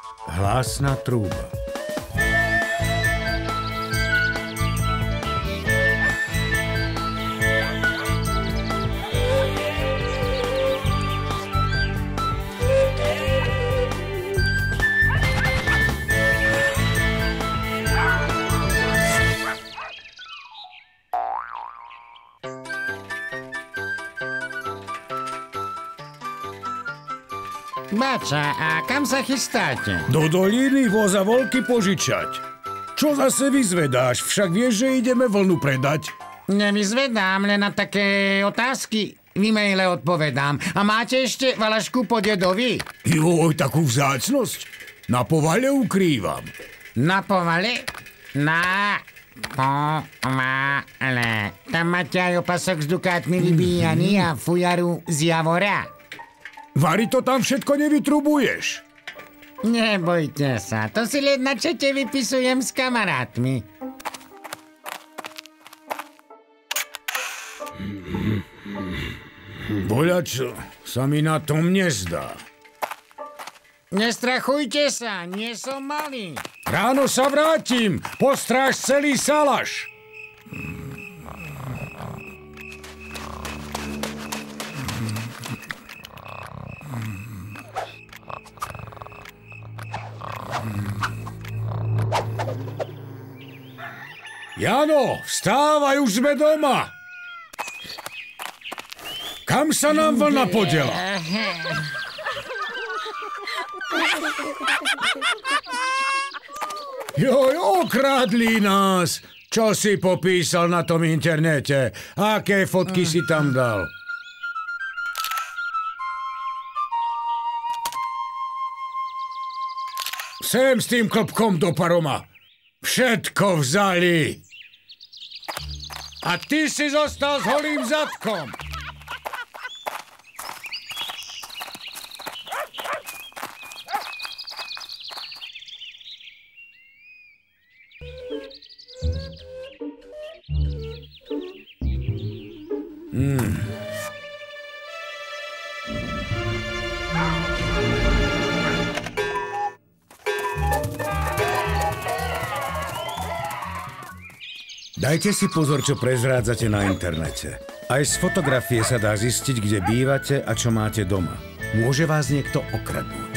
Hlásna trúba. Bača, a kam sa chystáte? Do doliny voza voľky požičať. Čo zase vyzvedáš? Však vieš, že ideme vlnu predať. Nevyzvedám, len na také otázky v e-maile odpovedám. A máte ešte valašku po dedovi? Joj, takú vzácnosť. Na povale ukrývam. Na povale? Na povale. Tam máte aj opasok s dukátmi vybíjaný a fujaru z javora. Vary, to tam všetko nevytrubuješ. Nebojte sa, to si len na čete vypisujem s kamarátmi. Voľačo sa mi na tom nezdá. Nestrachujte sa, nie som malý. Ráno sa vrátim, postráž celý salaš. Jano, vstávaj, už sme doma. Kam sa nám vlna podela? Joj, okradli nás. Čo si popísal na tom internete? Aké fotky si tam dal? Sem s tým klopkom do paroma. Všetko vzali. A ty si zostal s holým zadkom. Dajte si pozor, čo prezrádzate na internete. Aj z fotografie sa dá zistiť, kde bývate a čo máte doma. Môže vás niekto okradnúť.